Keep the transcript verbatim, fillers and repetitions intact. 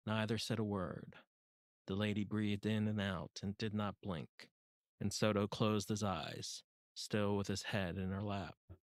Neither said a word. The lady breathed in and out and did not blink, and Soto closed his eyes, still with his head in her lap.